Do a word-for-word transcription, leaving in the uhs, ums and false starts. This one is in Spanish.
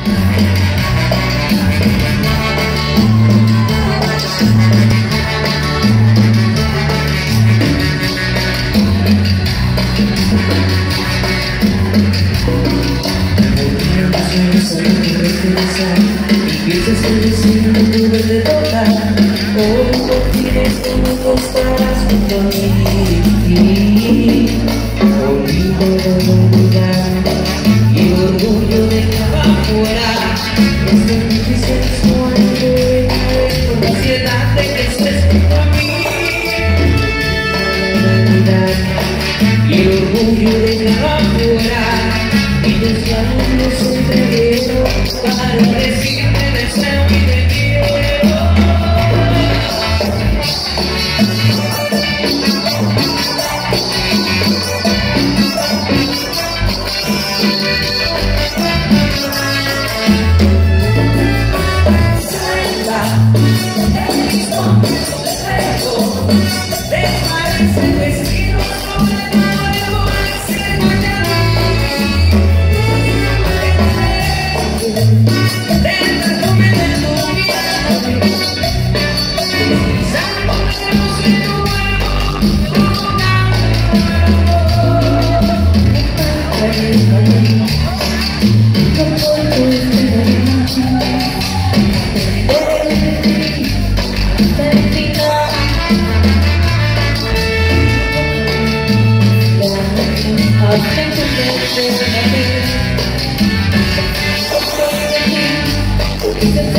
Empiezas a decir no tuve de tocar. Hoy por fin esto no costarás junto a mí. Conmigo de olvidar y el orgullo dejaba afuera. No es tan difícil suerte con la ansiedad de que estés junto a mí. Olvidar y el orgullo dejaba afuera. Y los labios se entregueron para decirme deseo y te quiero. Salva, me parece vestido sobre nuevo ese mañana. Thank you.